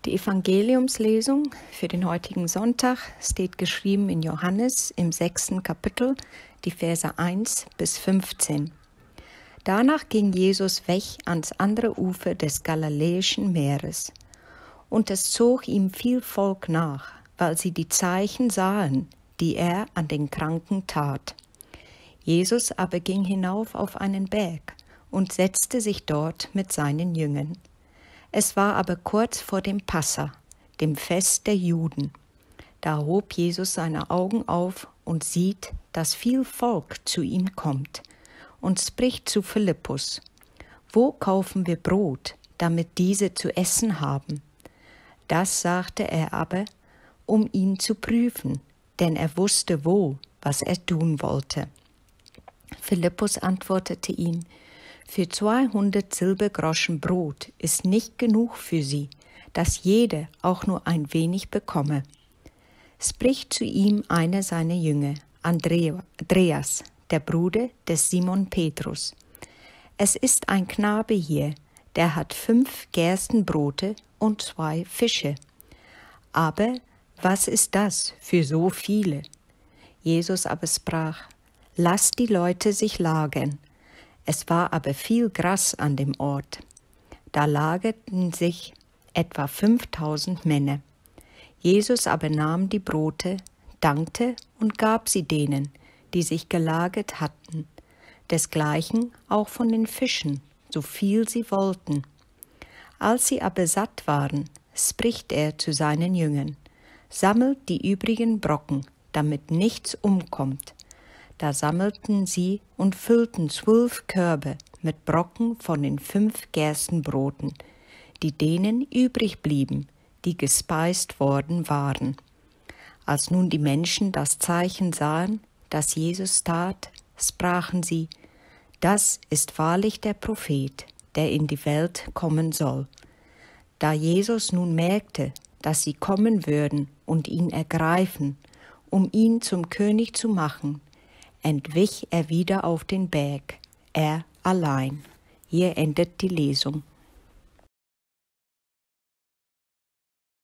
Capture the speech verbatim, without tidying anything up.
Die Evangeliumslesung für den heutigen Sonntag steht geschrieben in Johannes im sechsten Kapitel, die Verse eins bis fünfzehn. Danach ging Jesus weg ans andere Ufer des Galiläischen Meeres. Und es zog ihm viel Volk nach, weil sie die Zeichen sahen, die er an den Kranken tat. Jesus aber ging hinauf auf einen Berg und setzte sich dort mit seinen Jüngern. Es war aber kurz vor dem Passa, dem Fest der Juden. Da hob Jesus seine Augen auf und sieht, dass viel Volk zu ihm kommt, und spricht zu Philippus: Wo kaufen wir Brot, damit diese zu essen haben? Das sagte er aber, um ihn zu prüfen, denn er wusste wohl, was er tun wollte. Philippus antwortete ihm: Für zweihundert Silbergroschen Brot ist nicht genug für sie, dass jeder auch nur ein wenig bekomme. Spricht zu ihm einer seiner Jünger, Andreas, der Bruder des Simon Petrus: Es ist ein Knabe hier, der hat fünf Gerstenbrote und zwei Fische. Aber was ist das für so viele? Jesus aber sprach: Lasst die Leute sich lagern. Es war aber viel Gras an dem Ort. Da lagerten sich etwa fünftausend Männer. Jesus aber nahm die Brote, dankte und gab sie denen, die sich gelagert hatten, desgleichen auch von den Fischen, so viel sie wollten. Als sie aber satt waren, spricht er zu seinen Jüngern: Sammelt die übrigen Brocken, damit nichts umkommt. Da sammelten sie und füllten zwölf Körbe mit Brocken von den fünf Gerstenbroten, die denen übrig blieben, die gespeist worden waren. Als nun die Menschen das Zeichen sahen, das Jesus tat, sprachen sie: Das ist wahrlich der Prophet, der in die Welt kommen soll. Da Jesus nun merkte, dass sie kommen würden und ihn ergreifen, um ihn zum König zu machen, entwich er wieder auf den Berg, er allein. Hier endet die Lesung.